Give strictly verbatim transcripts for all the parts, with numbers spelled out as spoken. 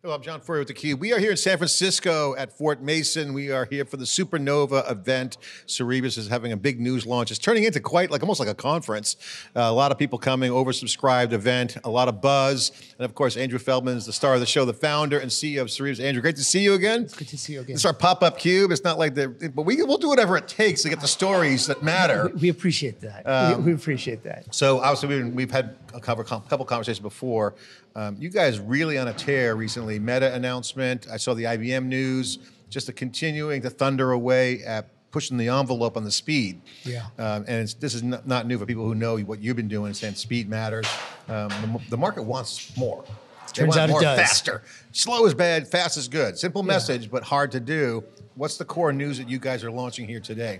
Hello, I'm John Furrier with theCUBE. We are here in San Francisco at Fort Mason. We are here for the Supernova event. Cerebras is having a big news launch. It's turning into quite like almost like a conference. Uh, a lot of people coming, oversubscribed event, a lot of buzz. And of course, Andrew Feldman is the star of the show, the founder and C E O of Cerebras. Andrew, great to see you again. It's good to see you again. It's our pop-up cube. It's not like the, but we, we'll do whatever it takes to get the stories that matter. We, we appreciate that. Um, we, we appreciate that. So obviously we've, we've had a couple, couple conversations before. Um, you guys really on a tear recently. Meta announcement, I saw the I B M news, just a continuing to thunder away at pushing the envelope on the speed. Yeah. Um, and it's, this is not, not new for people who know what you've been doing and saying speed matters. Um, the, the market wants more. They Turns want out more, it does. faster. Slow is bad, fast is good. Simple message, Yeah. but hard to do. What's the core news that you guys are launching here today?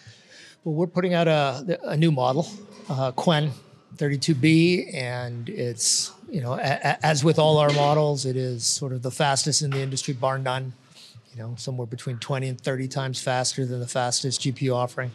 Well, we're putting out a, a new model, uh, Qwen thirty-two B, and it's, you know, a, a, as with all our models, it is sort of the fastest in the industry, bar none. You know, somewhere between twenty and thirty times faster than the fastest G P U offering.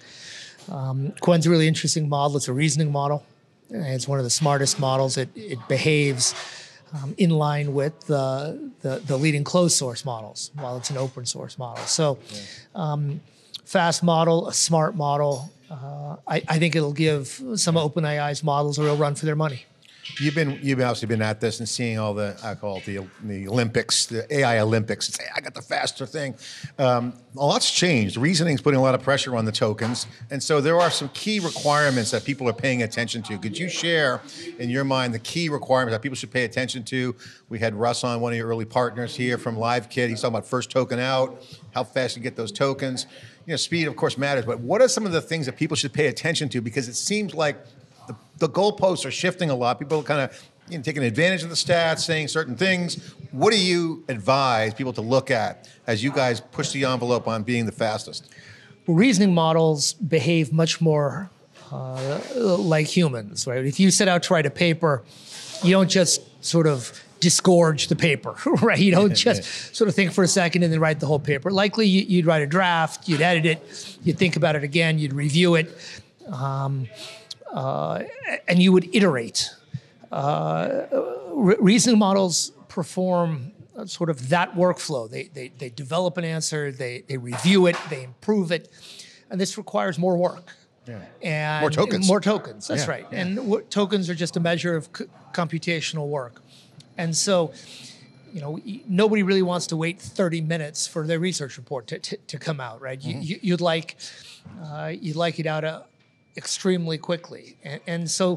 Um, Qwen's a really interesting model. It's a reasoning model. It's one of the smartest models. It, it behaves um, in line with the, the, the leading closed source models, while it's an open source model. So um, fast model, a smart model. Uh, I, I think it'll give some OpenAI's models a real run for their money. You've been, you've obviously been at this and seeing all the, I call it the, the Olympics, the A I Olympics. It's, hey, I got the faster thing. Um, a lot's changed. Reasoning's putting a lot of pressure on the tokens. And so there are some key requirements that people are paying attention to. Could you share, in your mind, the key requirements that people should pay attention to? We had Russ on, one of your early partners here from LiveKit. He's talking about first token out, how fast you get those tokens. You know, speed, of course, matters, but what are some of the things that people should pay attention to? Because it seems like the, the goalposts are shifting a lot. People are kind of you know, taking advantage of the stats, saying certain things. What do you advise people to look at as you guys push the envelope on being the fastest? Well, reasoning models behave much more uh, like humans, right? If you set out to write a paper, you don't just sort of disgorge the paper, right? You don't just sort of think for a second and then write the whole paper. Likely you'd write a draft, you'd edit it, you'd think about it again, you'd review it, um, uh, and you would iterate. Uh, re reasoning models perform sort of that workflow. They, they, they develop an answer, they, they review it, they improve it, and this requires more work. Yeah. And more tokens. More tokens, that's yeah, right. Yeah. And w tokens are just a measure of c computational work. And so, you know, nobody really wants to wait thirty minutes for their research report to, to, to come out, right? Mm-hmm. you, you'd like uh, you'd like it out uh, extremely quickly. And, and so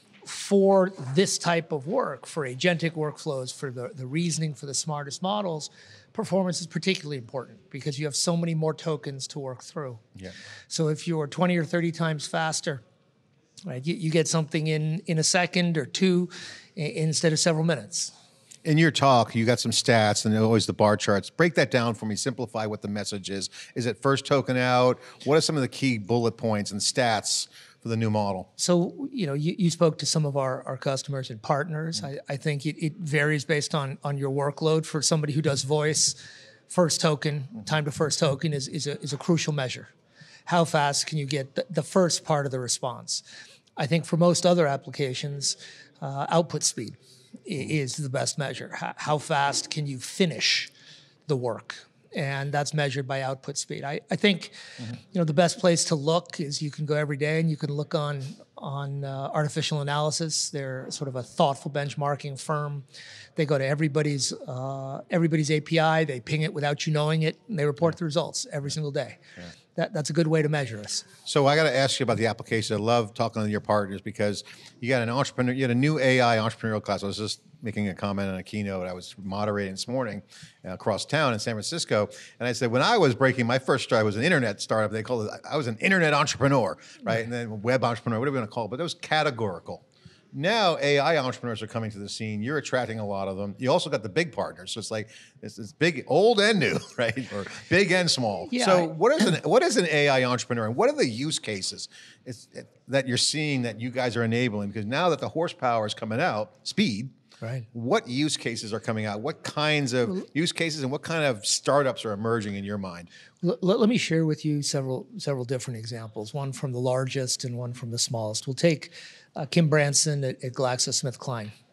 for this type of work, for agentic workflows, for the, the reasoning for the smartest models, performance is particularly important because you have so many more tokens to work through. Yeah. So if you're twenty or thirty times faster, right, you, you get something in, in a second or two instead of several minutes. In your talk, you got some stats and always the bar charts. Break that down for me, simplify what the message is. Is it first token out? What are some of the key bullet points and stats for the new model? So, you know, you, you spoke to some of our, our customers and partners. Mm-hmm. I, I think it, it varies based on, on your workload. For somebody who does voice, first token, mm-hmm. time to first token is, is, a, is a crucial measure. How fast can you get the, the first part of the response? I think for most other applications, uh, output speed is the best measure. How, how fast can you finish the work? And that's measured by output speed. I, I think, mm-hmm. you know, the best place to look is you can go every day and you can look on on uh, artificial analysis. They're sort of a thoughtful benchmarking firm. They go to everybody's uh, everybody's A P I. They ping it without you knowing it, and they report yeah. the results every single day. Yeah. That, that's a good way to measure us. So I got to ask you about the application. I love talking to your partners because you got an entrepreneur, you had a new A I entrepreneurial class. I was just making a comment on a keynote I was moderating this morning uh, across town in San Francisco. And I said, when I was breaking, my first stride was an internet startup. They called it, I was an internet entrepreneur, right? Yeah. And then web entrepreneur, whatever you want to call it, but it was categorical. Now A I entrepreneurs are coming to the scene. You're attracting a lot of them. You also got the big partners. So it's like it's, it's big, old and new, right? Or big and small. Yeah, so I, what is an what is an A I entrepreneur, and what are the use cases it's, it, that you're seeing that you guys are enabling? Because now that the horsepower is coming out, speed. Right. What use cases are coming out? What kinds of use cases and what kind of startups are emerging in your mind? Let, let me share with you several several different examples. One from the largest and one from the smallest. We'll take uh, Kim Branson at, at GlaxoSmithKline,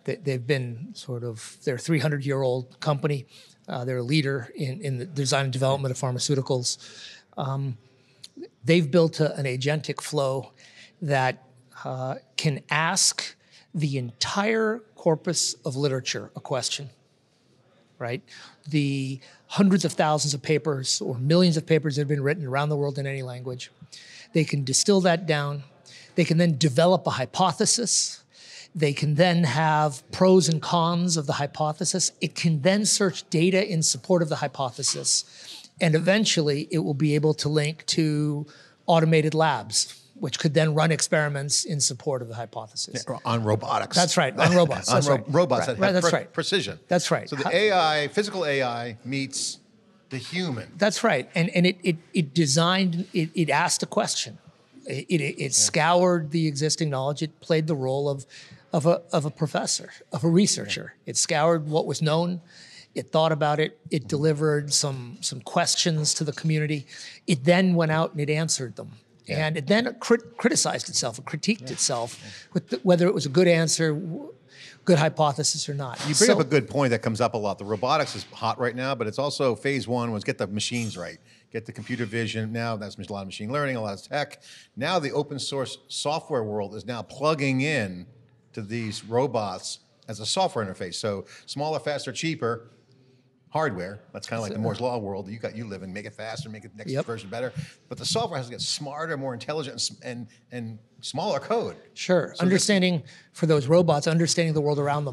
They, they've been sort of, they're a three hundred year old company. Uh, they're a leader in, in the design and development of pharmaceuticals. Um, they've built a, an agentic flow that uh, can ask the entire corpus of literature a question, right? The hundreds of thousands of papers or millions of papers that have been written around the world in any language. They can distill that down. They can then develop a hypothesis. They can then have pros and cons of the hypothesis. It can then search data in support of the hypothesis. And eventually it will be able to link to automated labs, which could then run experiments in support of the hypothesis. Yeah, on robotics. That's right, on robots. on That's ro right. robots right. that have right, that's pre right. precision. That's right. So the A I, physical A I meets the human. That's right, and and it it, it designed, it, it asked a question. It, it, it yeah. scoured the existing knowledge. It played the role of, of, a, of a professor, of a researcher. Yeah. It scoured what was known. It thought about it. It delivered some, some questions to the community. It then went out and it answered them. Yeah. And it then crit criticized itself, it critiqued yeah. itself, yeah. with the, whether it was a good answer, good hypothesis or not. You bring so, up a good point that comes up a lot. The robotics is hot right now, but it's also phase one was get the machines right. Get the computer vision. Now that's a lot of machine learning, a lot of tech. Now the open source software world is now plugging in to these robots as a software interface. So smaller, faster, cheaper hardware. That's kind of like the Moore's Law world. You got you live in, make it faster, make it next yep. version better. But the software has to get smarter, more intelligent, and and smaller code. Sure. So understanding for those robots, understanding the world around them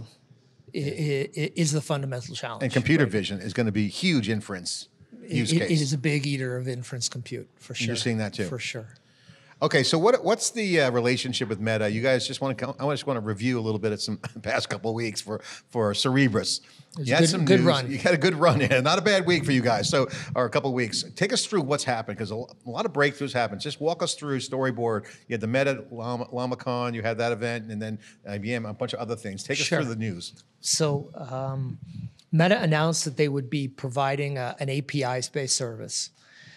is the fundamental challenge. And computer right. vision is going to be huge inference. Use it, case. It is a big eater of inference compute, for sure. And you're seeing that too? For sure. Okay, so what what's the uh, relationship with Meta? You guys just want to, I just want to review a little bit of some past couple of weeks for, for Cerebras. You had good, some good news. run. You had a good run, yeah. Not a bad week for you guys, so or a couple of weeks. Take us through what's happened, because a, a lot of breakthroughs happened. Just walk us through storyboard. You had the Meta Llama, LlamaCon, you had that event, and then I B M, a bunch of other things. Take us sure. through the news. So um, Meta announced that they would be providing a, an A P I-based service.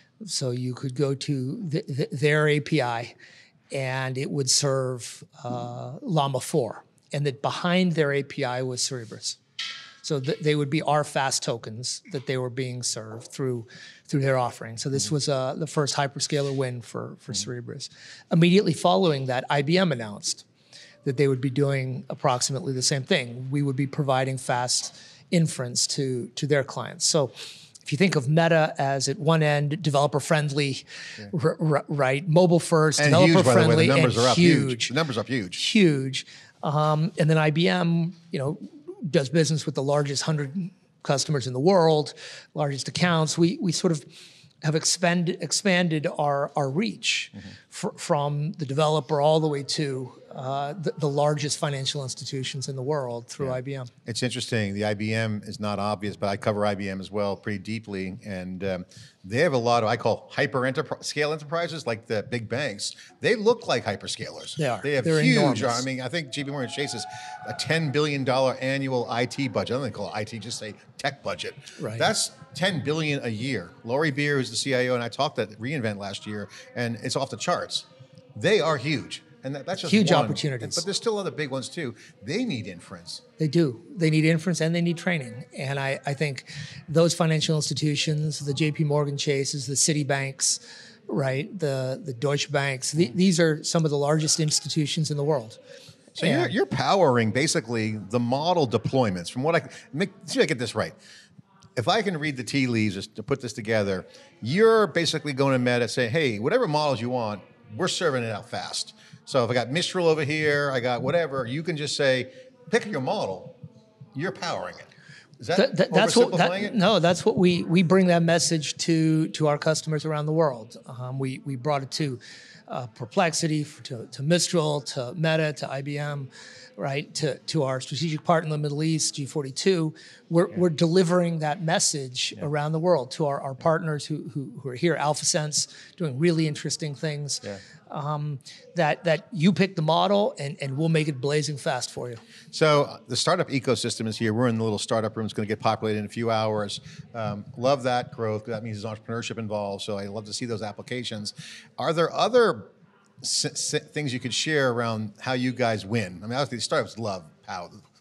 So you could go to the, the, their A P I, and it would serve uh, Llama four, and that behind their A P I was Cerebras. So th they would be our fast tokens that they were being served through through their offering. So this was uh, the first hyperscaler win for, for Cerebras. Immediately following that, I B M announced that they would be doing approximately the same thing. We would be providing fast inference to, to their clients. So if you think of Meta as at one end, developer friendly, yeah. right, mobile first, and developer huge, by friendly, the way. The numbers and are up huge. huge. The numbers are up huge. Huge. Um, and then I B M, you know, does business with the largest hundred customers in the world, largest accounts. We we sort of have expanded expanded our our reach mm-hmm. fr from the developer all the way to uh, the, the largest financial institutions in the world through yeah. I B M. It's interesting. The I B M is not obvious, but I cover I B M as well pretty deeply, and um, they have a lot of, I call hyper enterprise, scale enterprises, like the big banks. They look like hyperscalers. They are. They have They're huge. enormous. I mean, I think J P Morgan Chase is a ten billion dollar annual I T budget. I don't think call it I T, just say tech budget. Right. That's ten billion a year. Lori Beer, who's the C I O, and I talked at reInvent last year, and it's off the charts. They are huge. And that, that's just huge one. opportunities. But there's still other big ones too. They need inference. They do. They need inference and they need training. And I, I think those financial institutions, the J P Morgan Chases, the Citibanks, right, the, the Deutsche Banks, the, these are some of the largest institutions in the world. So you're, you're powering basically the model deployments. From what I, make, see if I get this right. If I can read the tea leaves to put this together, you're basically going to Meta and say, hey, whatever models you want, we're serving it out fast. So if I got Mistral over here, I got whatever, you can just say, pick your model, you're powering it. Is that, that, that that's what, that, it? No, that's what we, we bring that message to, to our customers around the world. Um, we, we brought it to uh, Perplexity, to, to Mistral, to Meta, to I B M, right, to, to our strategic partner in the Middle East, G forty-two. We're, yeah. we're delivering that message yeah. around the world to our, our partners who, who, who are here, AlphaSense, doing really interesting things. Yeah. Um, that that you pick the model and, and we'll make it blazing fast for you. So uh, the startup ecosystem is here. We're in the little startup room. It's going to get populated in a few hours. Um, love that growth. That means there's entrepreneurship involved. So I love to see those applications. Are there other s s things you could share around how you guys win? I mean, obviously startups love how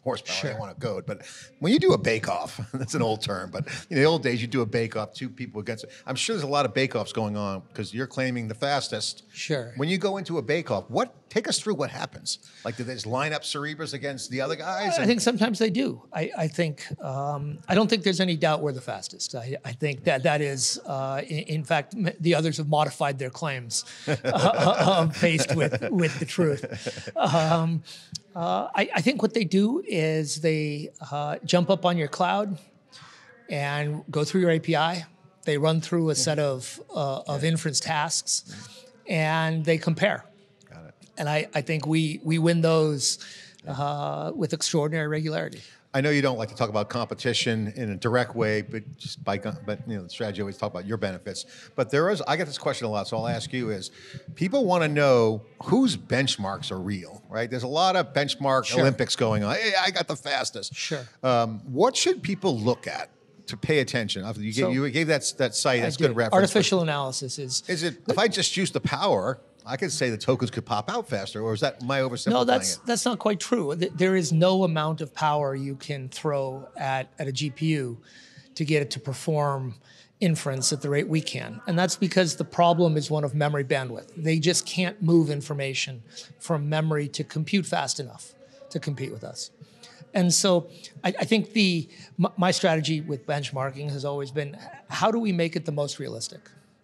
horsepower. Sure. I don't want to code, but when you do a bake-off, that's an old term, but in the old days, you do a bake-off, two people against it. I'm sure there's a lot of bake-offs going on because you're claiming the fastest. Sure. When you go into a bake-off, what take us through what happens? Like, do they just line up Cerebras against the other guys? I think sometimes they do. I, I think um, I don't think there's any doubt we're the fastest. I, I think that that is, uh, in, in fact, m- the others have modified their claims uh, uh, faced with with the truth. Um, uh, I, I think what they do is they uh, jump up on your cloud and go through your A P I. They run through a set of uh, of inference tasks, and they compare. Got it. And I, I think we we win those uh, with extraordinary regularity. I know you don't like to talk about competition in a direct way, but just by, but you know, the strategy always talk about your benefits. But there is, I get this question a lot, so I'll ask you is, people want to know whose benchmarks are real, right? There's a lot of benchmark Sure. Olympics going on. Hey, I got the fastest. Sure. Um, what should people look at to pay attention? You So- gave, you gave that, that site, that's I good do. reference. Artificial analysis is Is it, if I just use the power, I could say the tokens could pop out faster, or is that, am I oversimplifying no. That's it? that's not quite true. Th- There is no amount of power you can throw at at a G P U to get it to perform inference at the rate we can, and that's because the problem is one of memory bandwidth. They just can't move information from memory to compute fast enough to compete with us. And so I, I think the m- my strategy with benchmarking has always been, how do we make it the most realistic?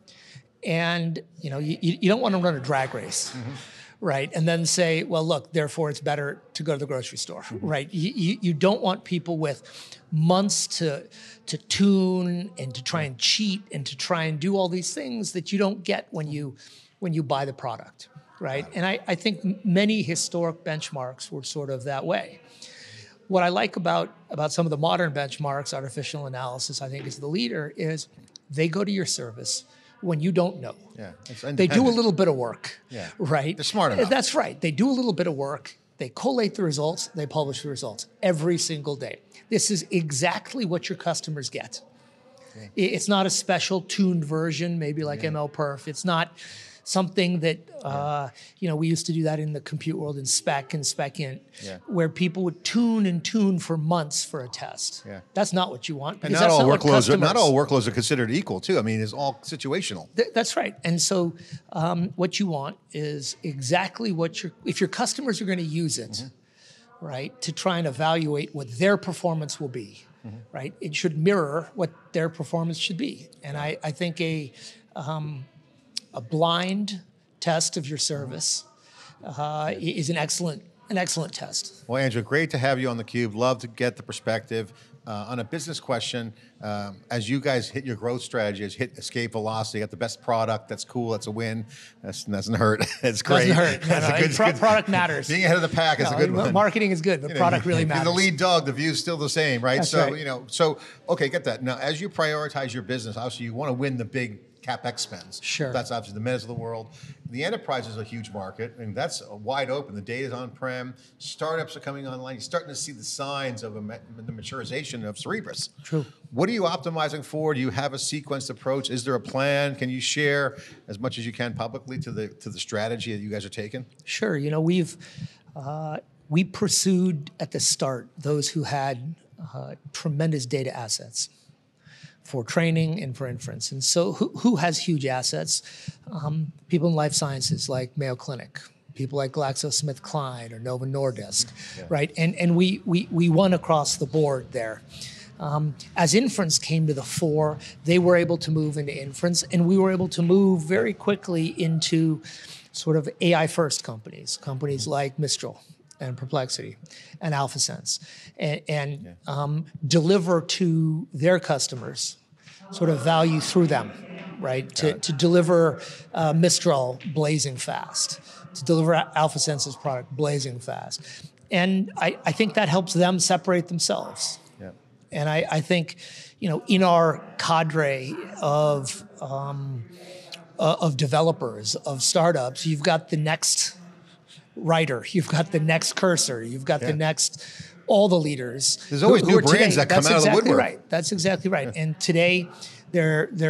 And you know, you, you don't want to run a drag race, mm-hmm. right? And then say, well, look, therefore it's better to go to the grocery store, mm-hmm. right? You, you, you don't want people with months to to tune and to try and cheat and to try and do all these things that you don't get when you when you buy the product, right? And I, I think many historic benchmarks were sort of that way. What I like about about some of the modern benchmarks, artificial analysis, I think is the leader, is they go to your service when you don't know. Yeah, it's they do a little bit of work, yeah. right? They're smart enough. That's right. They do a little bit of work. They collate the results. They publish the results every single day. This is exactly what your customers get. Okay. It's not a special tuned version, maybe like yeah. M L Perf. It's not something that, uh, you know, we used to do that in the compute world in spec and spec int, yeah. where people would tune and tune for months for a test. Yeah. That's not what you want. And not that's all not workloads are, not all workloads are considered equal too. I mean, it's all situational. Th- that's right. And so um, what you want is exactly what your, if your customers are going to use it, mm-hmm. right, to try and evaluate what their performance will be, mm-hmm. right? It should mirror what their performance should be. And I, I think a, um, a blind test of your service uh, is an excellent, an excellent test. Well, Andrew, great to have you on theCUBE. Love to get the perspective. Uh, on a business question, um, as you guys hit your growth strategy, as you hit escape velocity, got the best product, that's cool, that's a win, that doesn't hurt, it's great. Doesn't hurt, no, that's no, a good, pro- good, product matters. Being ahead of the pack is no, a good one. Marketing is good, but you know, product really matters. You're the lead dog, the view's still the same, right? That's so, right. you know, so, okay, get that. Now, as you prioritize your business, obviously you want to win the big CapEx spends. Sure. That's obviously the Metas of the world. The enterprise is a huge market, and that's wide open. The data's on-prem. Startups are coming online. You're starting to see the signs of a, the maturization of Cerebras. True. What are you optimizing for? Do you have a sequenced approach? Is there a plan? Can you share as much as you can publicly to the to the strategy that you guys are taking? Sure. You know, we've uh, we pursued at the start those who had uh, tremendous data assets for training and for inference. And so who, who has huge assets? Um, people in life sciences like Mayo Clinic, people like GlaxoSmithKline or Novo Nordisk, yeah. right? And and we, we, we won across the board there. Um, as inference came to the fore, they were able to move into inference, and we were able to move very quickly into sort of A I-first companies, companies like Mistral and Perplexity and AlphaSense, and, and yeah. um, deliver to their customers sort of value through them, right? To, to deliver uh, Mistral blazing fast, to deliver AlphaSense's product blazing fast. And I, I think that helps them separate themselves. Yeah. And I, I think, you know, in our cadre of, um, uh, of developers, of startups, you've got the next writer, you've got the next cursor, you've got yeah. the next, all the leaders. There's always who, new who brands today, that come out exactly of the woodwork. Right. That's exactly right. Yeah. And today, they're they're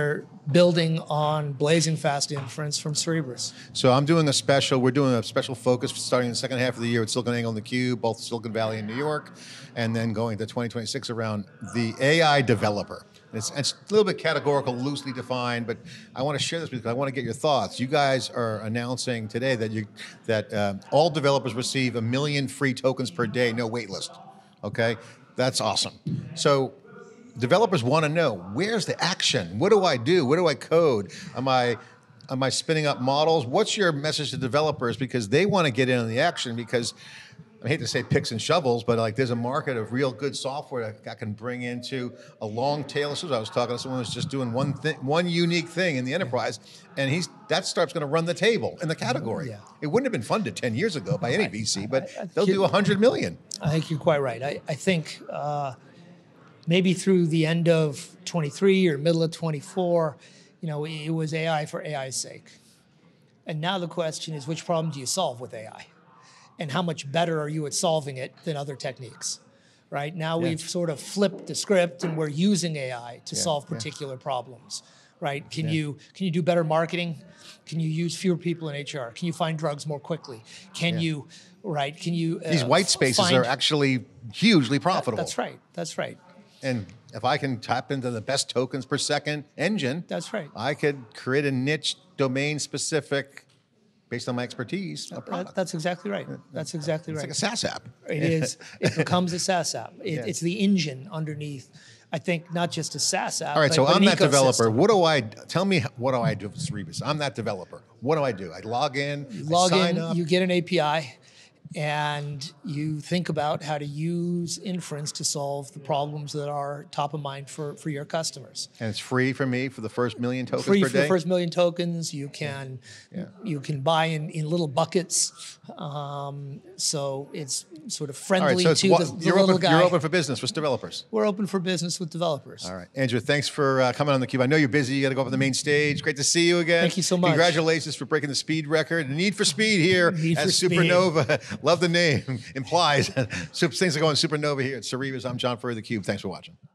building on blazing fast inference from Cerebras. So I'm doing a special, we're doing a special focus starting in the second half of the year with SiliconANGLE and theCUBE, both Silicon Valley and New York, and then going to twenty twenty-six around the A I developer. It's, it's a little bit categorical, loosely defined, but I want to share this because I want to get your thoughts. You guys are announcing today that you that uh, all developers receive a million free tokens per day, no wait list. Okay, that's awesome. So developers want to know, where's the action? What do I do? What do I code? Am I am I spinning up models? What's your message to developers? Because they want to get in on the action, because I hate to say picks and shovels, but like there's a market of real good software that I can bring into a long tail of systems. I was talking to someone who's just doing one thing, one unique thing in the enterprise, and he's that startup's going to run the table in the category. Yeah. It wouldn't have been funded ten years ago by any V C, but I, I, they'll do a hundred million. I think you're quite right. I, I think uh, maybe through the end of twenty-three or middle of twenty-four, you know, it was A I for A I's sake. And now the question is, which problem do you solve with A I? And how much better are you at solving it than other techniques? Right now, yeah. we've sort of flipped the script, and we're using A I to yeah, solve particular yeah. problems. Right? Can yeah. you can you do better marketing? Can you use fewer people in H R? Can you find drugs more quickly? Can yeah. you right? Can you uh, these white spaces find, are actually hugely profitable. That, that's right. That's right. And if I can tap into the best tokens per second engine, that's right. I could create a niche, domain specific, based on my expertise, a product. That's exactly right. That's exactly it's right. It's like a SaaS app. It is. It becomes a SaaS app. It, yeah. It's the engine underneath. I think not just a SaaS app. All right, but, so but I'm an that developer. ecosystem. What do I, tell me what do I do with Cerebras? I'm that developer. What do I do? I log in, you log I sign in, up. You get an A P I, and you think about how to use inference to solve the problems that are top of mind for, for your customers. And it's free for me for the first million tokens free per for day? the first million tokens. You can yeah. you can buy in, in little buckets. Um, so it's sort of friendly All right, so it's to what, the, the you're little open, guy. You're open for business with developers. We're open for business with developers. All right, Andrew, thanks for uh, coming on theCUBE. I know you're busy. You got to go up on the main stage. Great to see you again. Thank you so much. Congratulations for breaking the speed record. The need for speed here Need at for speed. SUPERNOVA. Love the name. Implies things are going supernova here at Cerebras. I'm John Furrier, theCUBE. Thanks for watching.